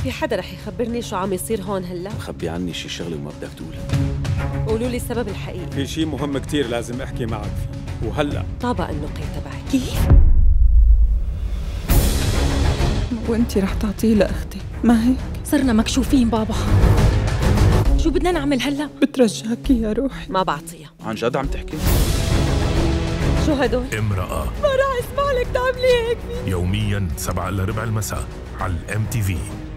في حدا رح يخبرني شو عم يصير هون هلا؟ مخبي عني شي شغله وما بدك تقولها. قولوا لي السبب الحقيقي. في شيء مهم كتير لازم احكي معك فيه، وهلا. طابق النقي تبعي. كيف؟ وانتي رح تعطيه لأختي، ما هيك؟ صرنا مكشوفين بابا. شو بدنا نعمل هلا؟ بترجاكي يا روحي. ما بعطيها. عن جد عم تحكي؟ شو هدول؟ امرأة ما راح اسمع لك تعملي هيك فيه. يومياً 7 إلا ربع المساء على الMTV.